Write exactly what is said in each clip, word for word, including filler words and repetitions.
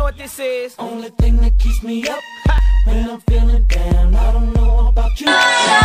what this is. Only thing that keeps me up when I'm feeling down. I don't know about you.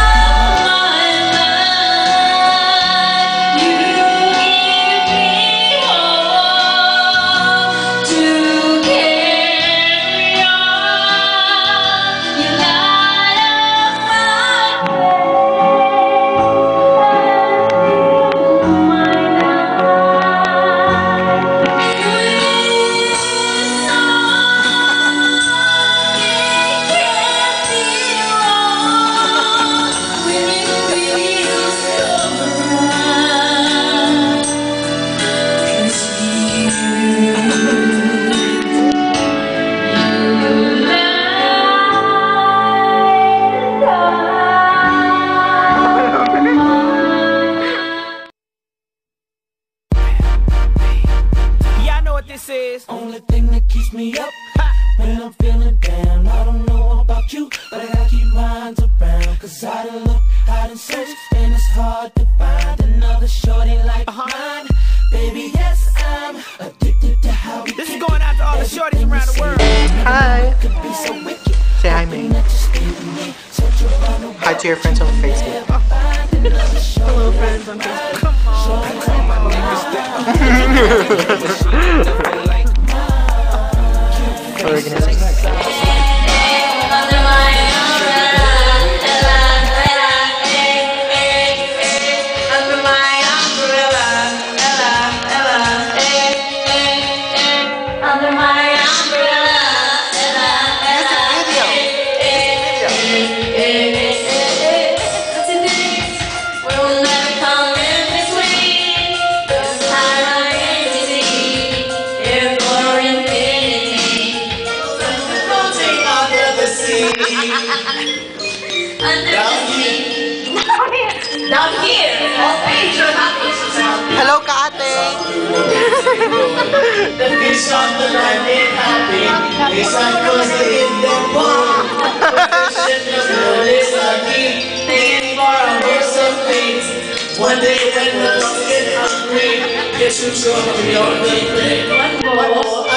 This is only thing that keeps me up when I'm feeling down. I don't know about you, but I gotta keep mine around. Cause I done look, I done searched, and it's hard to find another shorty like uh-huh. mine. Baby, yes, I'm addicted to how we this is going out to all the shorties around the world. Hi. Say hi, man. Hi to your friends on Facebook. Oh. Hello, friends on Facebook. Come on. Down here, hello, Kaate. The fish on the line ain't happy. It's like cause they in their pond. The fish in the world is lucky. Thinking for a worse of things. One day when the dogs get hungry, guess who's gonna be on the plate? One more.